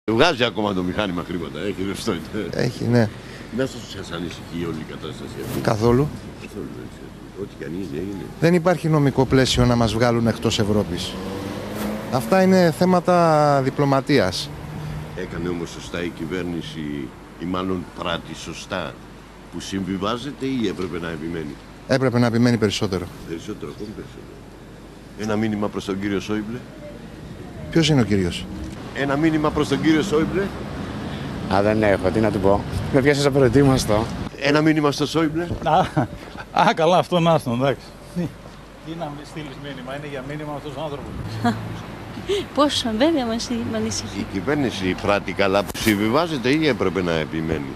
Βγάζει ακόμα το μηχάνημα χρήματα, έχει ρευστότητα. Έχει, ναι. Να σας ανησυχεί όλη η κατάσταση αυτή. Καθόλου. Καθόλου, έτσι. Ό,τι κι αν είναι, έγινε. Δεν υπάρχει νομικό πλαίσιο να μας βγάλουν εκτός Ευρώπης. Αυτά είναι θέματα διπλωματίας. Έκανε όμως σωστά η κυβέρνηση, ή μάλλον πράττει σωστά, που συμβιβάζεται ή έπρεπε να επιμένει? Έπρεπε να επιμένει περισσότερο. Περισσότερο, ακόμη περισσότερο. Ένα μήνυμα προς τον κύριο Σόιμπλε. Ποιος είναι ο κύριος? Ένα μήνυμα προς τον κύριο Σόιμπλε. Δεν έχω, τι να του πω. Με πιάσεις απροετοίμαστο. Ένα μήνυμα στο Σόιμπλε. Καλά, αυτό να έρθουν, εντάξει. Τι να στείλεις μήνυμα, είναι για μήνυμα αυτός ο άνθρωπος. Πόσο, βέβαια, μας ανησυχεί. Η κυβέρνηση πράττει καλά που συμβιβάζεται ή έπρεπε να επιμένει?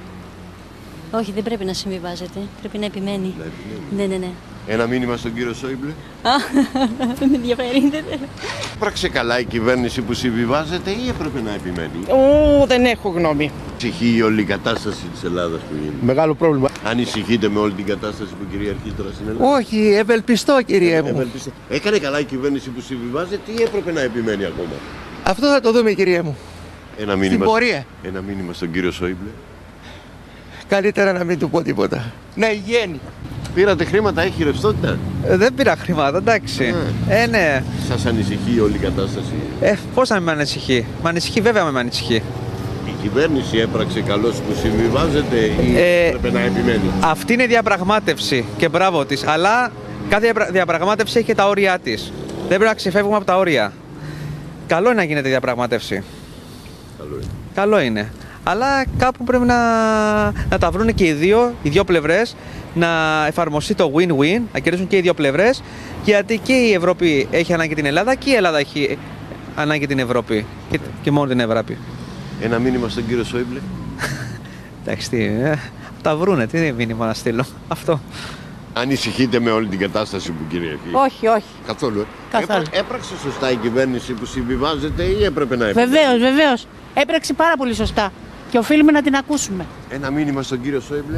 Όχι, δεν πρέπει να συμβιβάζεται. Πρέπει να επιμένει. Να επιμένει. Ναι. Ένα μήνυμα στον κύριο Σόιμπλε. Δεν με ενδιαφέρει. Πράξε καλά η κυβέρνηση που συμβιβάζεται ή έπρεπε να επιμένει? Δεν έχω γνώμη. Ανησυχεί όλη η κατάσταση της Ελλάδας που γίνεται? Μεγάλο πρόβλημα. Ανησυχείτε με όλη την κατάσταση που κυριαρχεί τώρα στην Ελλάδα? Όχι, ευελπιστώ κύριε μου. Έκανε καλά η κυβέρνηση που συμβιβάζεται ή έπρεπε να επιμένει ακόμα? Αυτό θα το δούμε κύριε μου. Ένα μήνυμα, πορεία. ένα μήνυμα στον κύριο Σόιμπλε. Καλύτερα να μην του πω τίποτα. Να υγιένει. Πήρατε χρήματα, έχει ρευστότητα? Δεν πήρα χρήματα, εντάξει. Ναι. Σας ανησυχεί όλη η κατάσταση? Πώς να με ανησυχεί? Με ανησυχεί, βέβαια με ανησυχεί. Η κυβέρνηση έπραξε καλώς που συμβιβάζεται ή έπρεπε να επιμένει? Αυτή είναι διαπραγμάτευση και μπράβο της. Αλλά κάθε διαπραγμάτευση έχει και τα όρια της. Δεν πρέπει να ξεφεύγουμε από τα όρια. Καλό είναι να γίνεται διαπραγμάτευση. Καλό είναι. Καλό είναι. Αλλά κάπου πρέπει να τα βρουν και οι δύο πλευρές, να εφαρμοστεί το win-win, να κερδίσουν και οι δύο πλευρές, γιατί και η Ευρώπη έχει ανάγκη την Ελλάδα και η Ελλάδα έχει ανάγκη την Ευρώπη και μόνο την Ευρώπη. Ένα μήνυμα στον κύριο Σόιμπλε. Εντάξει, τα βρούνε, τι μήνυμα να στείλω, αυτό. Ανησυχείτε με όλη την κατάσταση που κυριαρχεί? Όχι. Καθόλου. Καθόλου. Έπραξε σωστά η κυβέρνηση που συμβιβάζεται ή έπρεπε να επιμένει? Βεβαίως. Έπραξε πάρα πολύ σωστά. Και οφείλουμε να την ακούσουμε. Ένα μήνυμα στον κύριο Σόιμπλε.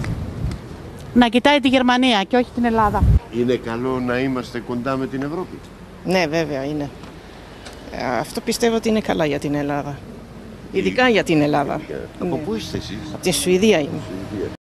Να κοιτάει τη Γερμανία και όχι την Ελλάδα. Είναι καλό να είμαστε κοντά με την Ευρώπη? Ναι, βέβαια είναι. Αυτό πιστεύω ότι είναι καλά για την Ελλάδα. Ειδικά για την Ελλάδα. Από πού είστε εσείς? Από τη Σουηδία είμαι.